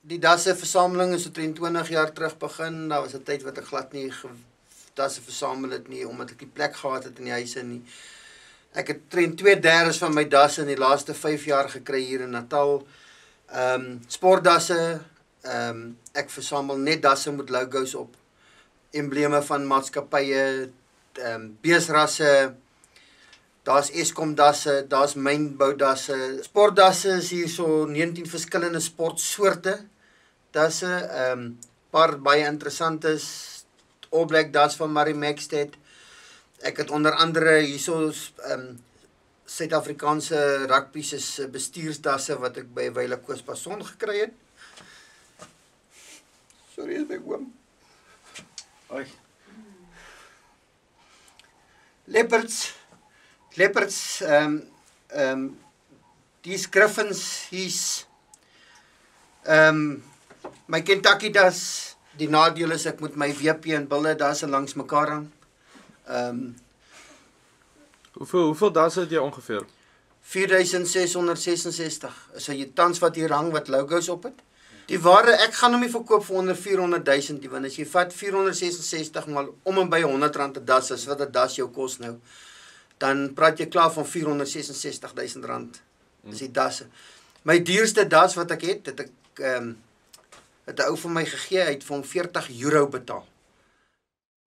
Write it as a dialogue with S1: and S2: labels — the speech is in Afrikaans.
S1: Die dasse versameling is so 23 jaar terug begin. Daar was 'n tyd wat ek glad nie dasse versamel het nie, omdat ek die plek gehad het in die huise nie. Ek het 2/3 van my dasse in die laaste 5 jaar gekry hier in Natal. Sportdasse, ek versamel net dasse met logos op, embleme van maatskappye, beesrasse, daar's Eskom dasse, daar's mynboudasse. Sportdasse is hier so 19 verskillende sportsoorte dasse, paar baie interessant is, All Black das van Murray Maxted. Ek het onder andere hierso Suid-Afrikaanse rugby se bestuursdasse wat ek by Wyle Koos Passon gekry het. Sorry, is my oom. Oi. Leopards, these Griffins, my Kentucky das, die nadeel is ek moet my WP en bulle dasse langs mekaar hang.
S2: Hoeveel dasse het jy ongeveer?
S1: 4666 is jy tans wat hier hang wat logos op het. Die ware, ek gaan hom nie verkoop vir onder 400.000 nie, want as jy vat 466 mal om en by R100 'n das, is wat 'n das jou kos nou, dan praat jy klaar van R466.000. Dis die dasse. My duurste das wat ek het ek het 'n ou vir my gegee, hy het vir hom €40 betaal.